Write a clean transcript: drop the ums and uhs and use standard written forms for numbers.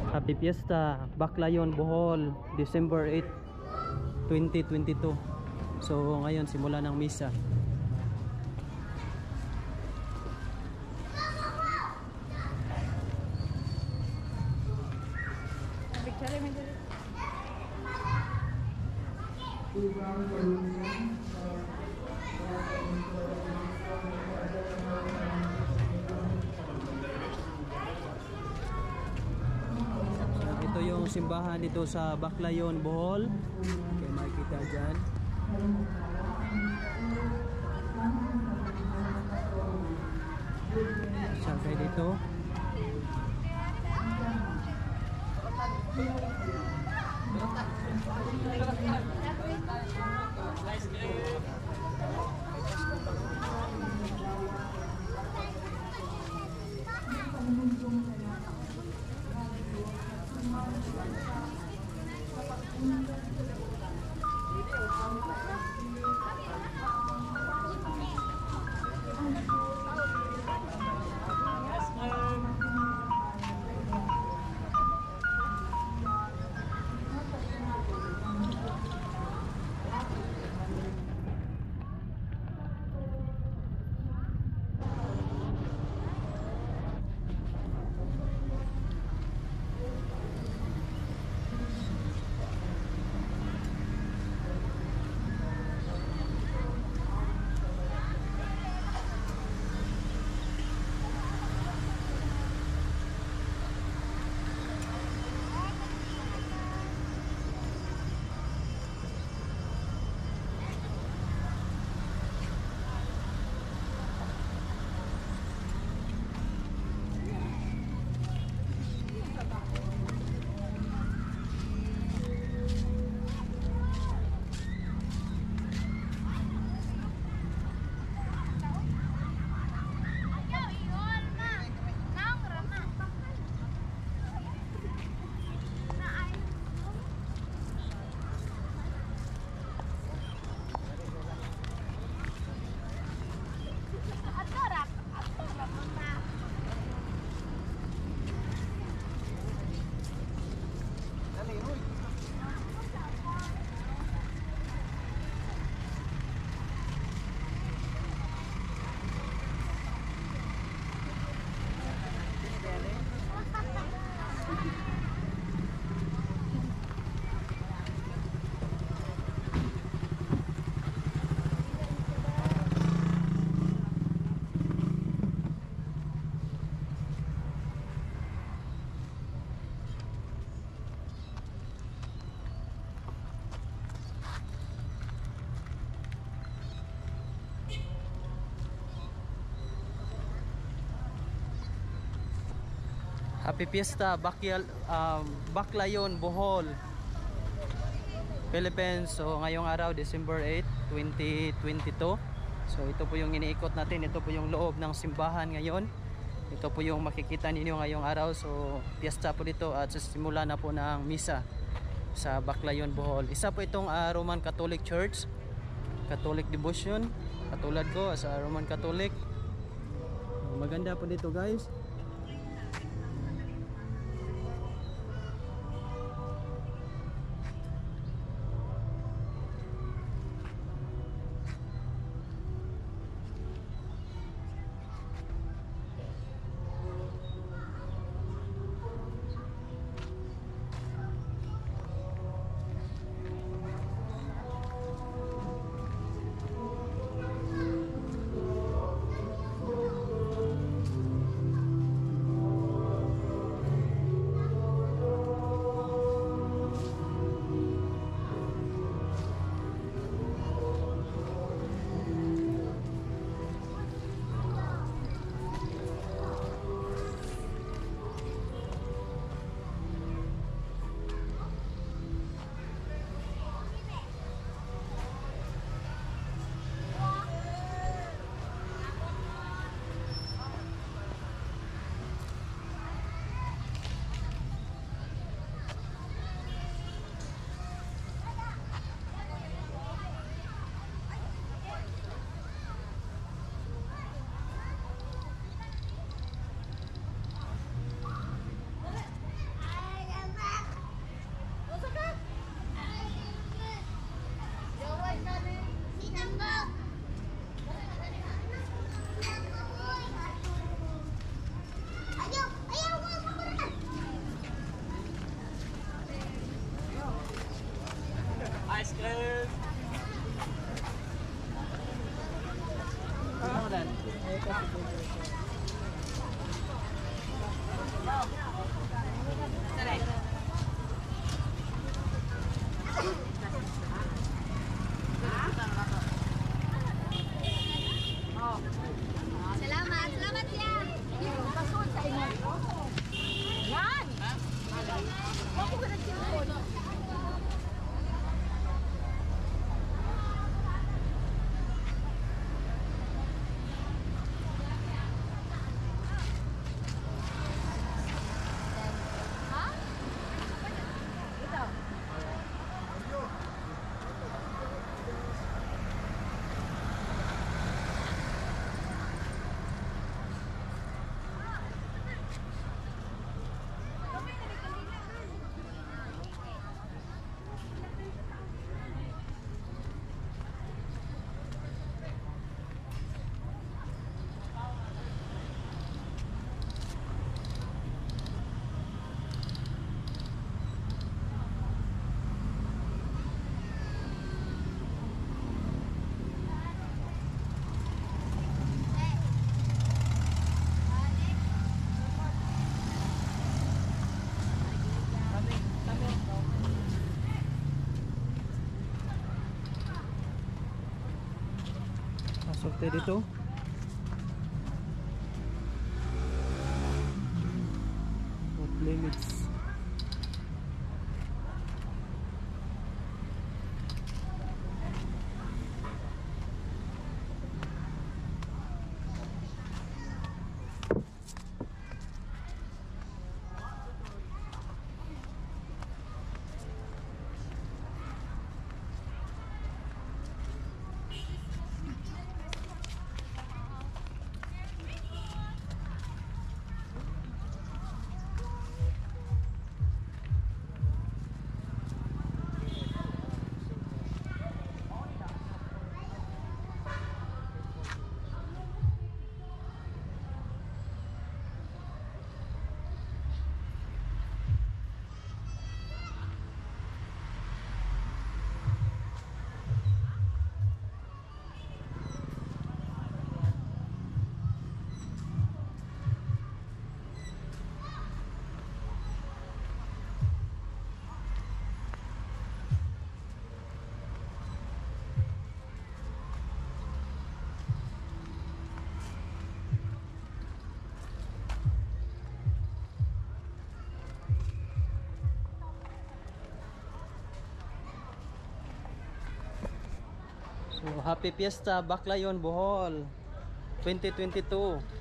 Happy Fiesta, Baclayon, Bohol, December 8, 2022. So ngayon simula ng misa. Ito yung simbahan dito sa Baclayon, Bohol. Okay, makikita dyan. Sakay dito. Happy Fiesta, Baclayon, Bohol, Philippines. So ngayong araw, December 8, 2022. So ito po yung iniikot natin. Ito po yung loob ng simbahan ngayon. Ito po yung makikita ninyo ngayong araw. So fiesta po dito at simula na po ng misa sa Baclayon, Bohol. Isa po itong Roman Catholic Church, Catholic Devotion, katulad ko sa Roman Catholic. Maganda po dito, guys. Salamat, salamat ya. Pasod sa inyo. Yan. Ako ka nag-cellphone. Pasok tayo dito. What limits? So, Happy Fiesta, Baclayon, Bohol 2022.